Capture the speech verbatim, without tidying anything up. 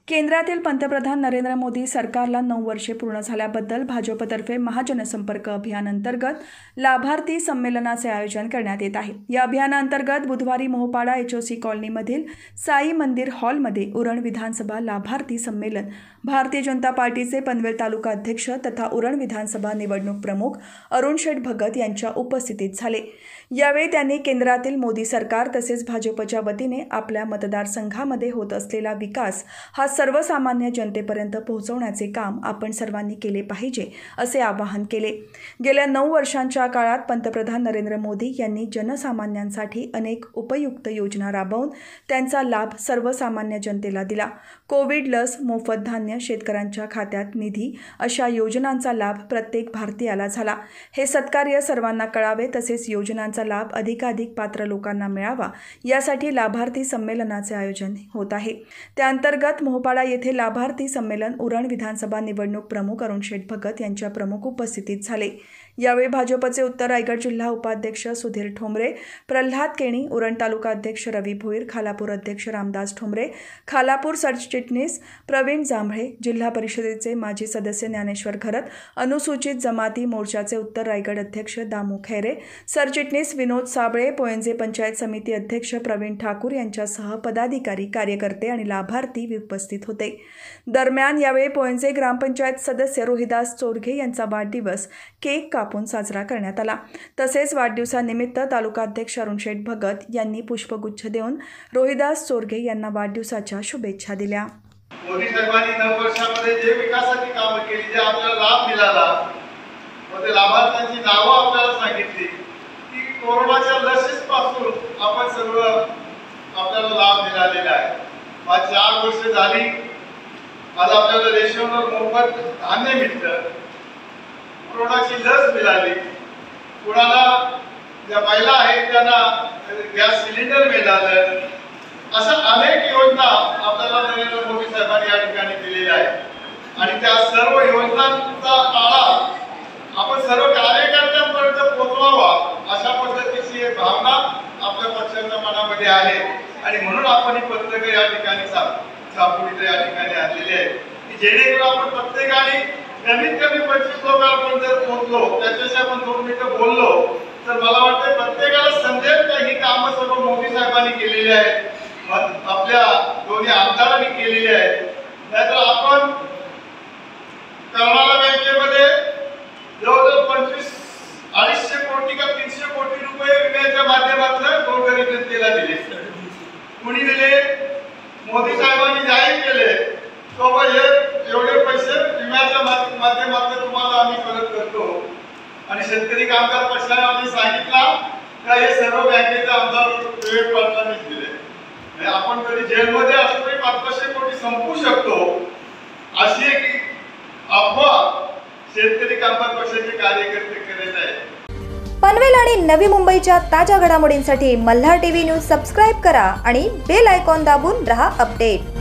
केंद्रातील पंतप्रधान नरेंद्र मोदी सरकारला नऊ वर्षे पूर्ण झाल्याबद्दल भाजपतर्फे महाजनसंपर्क अभियान अंतर्गत लाभार्थी संमेलनाचे आयोजन करण्यात येत आहे। या अभियानाअंतर्गत बुधवारी मोहपाडा एचओसी कॉलनीमधील साई मंदिर हॉलमध्ये उरण विधानसभा लाभार्थी संमेलन भारतीय जनता पार्टीचे पनवेल तालुका अध्यक्ष तथा उरण विधानसभा निवडणूक प्रमुख अरुण शेठ भगत यांच्या उपस्थितीत झाले। यावेळी त्यांनी केंद्रातील मोदी सरकार तसेच भाजपच्या वतीने आपल्या मतदारसंघामध्ये होत असलेला विकास हा सर्वसामान्य जनतेपर्यंत पोहोचवण्याचे काम आपण सर्वांनी केले पाहिजे असे आवाहन केले। गेल्या नऊ वर्षांच्या काळात पंतप्रधान नरेंद्र मोदी यांनी जनसामान्यांसाठी अनेक उपयुक्त योजना राबवून त्यांचा लाभ सर्वसामान्य जनतेला दिला। कोविड लस, मोफत धान्य, शेतकऱ्यांच्या खात्यात निधी अशा योजनांचा लाभ प्रत्येक भारतीयाला झाला। हे सत्कार्य सर्वांना कळावे तसेच योजनांचा लाभ अधिकाधिक पात्र लोकांना मिळावा यासाठी लाभार्थी संमेलनाचे आयोजन होत आहे। त्याअंतर्गत मोहपाडा येथे लाभार्थी संमेलन उरण विधानसभा निवडणूक प्रमुख अरुण शेठ भगत यांच्या प्रमुख उपस्थितीत झाले। यावेळी भाजपचे उत्तर रायगड जिल्हा उपाध्यक्ष सुधीर ठोंबरे, प्रल्हाद केणी, उरण तालुका अध्यक्ष रवी भोईर, खालापूर अध्यक्ष रामदास ठोंबरे, खालापूर सरचिटणीस प्रवीण जांभळे, जिल्हा परिषदेचे माजी सदस्य ज्ञानेश्वर घरत, अनुसूचित जमाती मोर्चाचे उत्तर रायगड अध्यक्ष दामू खैरे, सरचिटणीस विनोद साबळे, पोयंजे पंचायत समिती अध्यक्ष प्रवीण ठाकूर यांच्यासह पदाधिकारी, कार्यकर्ते आणि लाभार्थी उपस्थित होते। दरम्यान यावेळी पोयंजे ग्रामपंचायत सदस्य रोहिदास चोरघे यांचा वाढदिवस केक कापून साजरा करण्यात आला। तसेच वाढदिवसानिमित्त तालुका अध्यक्ष अरुण शेठ भगत यांनी पुष्पगुच्छ देऊन रोहिदास चोरघे यांना वाढदिवसाच्या शुभेच्छा दिल्या। मोदी साहेबांनी नऊ वर्षांमध्ये जे विकासाची कामे केली, जे आपल्याला लाभ मिळाला, व ते लाभार्थ्यांची नावे आपल्याला सांगितली की कोरोनाच्या लसीपासून आपण सर्व आपल्याला लाभ मिळालेला आहे। आज चार वर्ष झाली, आज आपल्याला रेशनवर मोफत धान्य मिळतं, कोरोनाची लस मिळाली, कोणाला ज्या महिला आहेत त्यांना गॅस सिलेंडर मिळालं, अशा अनेक योजना आपल्याला नरेंद्र मोदी साहेबांनी या ठिकाणी दिलेल्या आहेत। आणि त्या सर्व योजनांचा आळा आपण सर्व कार्यकर्त्यांपर्यंत पोहोचवावा अशा पद्धतीची एक भावना आपल्या पक्षाच्या मनामध्ये आहे। आणि म्हणून आपण ही पत्रके या ठिकाणी छापून या ठिकाणी आणलेली आहे की जेणेकरून आपण प्रत्येकाने कमीत कमी पंचवीस लोकांपर्यंत जर पोहोचलो, त्याच्याशी आपण दोन मिनिटं बोललो तर मला वाटतं प्रत्येकाला समजेल की ही कामं सर्व मोदी साहेबांनी केलेली आहेत, आपल्या दोन्ही आमदारांनी केलेली आहेत। नाहीतर आपण कर्नाला बँकेमध्ये जवळजवळ पंचवीस अडीचशे कोटी का तीनशे कोटी रुपये विम्याच्या माध्यमातून गोरगरीब जनतेला दिले। कुणी दिले? मोदी साहेबांनी जाहीर केले तो एवढे पैसे विम्याच्या माध्यमातून तुम्हाला आम्ही परत करतो। आणि शेतकरी कामगार पक्षाने आम्ही सांगितलं का हे सर्व बँकेचे आमदार विवेक पाटलांनीच दिले। आपण कधी जेलमध्ये असलो तरी पाचशे कोटी संपू शकतो अशी एक अफवा शेतकरी कामगार पक्षाचे कार्यकर्ते करत आहेत। पनवेल आणि नवी मुंबईच्या ताज्या घडामोडींसाठी मल्हार टीव्ही न्यूज सबस्क्राईब करा आणि बेल आयकॉन दाबून रहा अपडेट।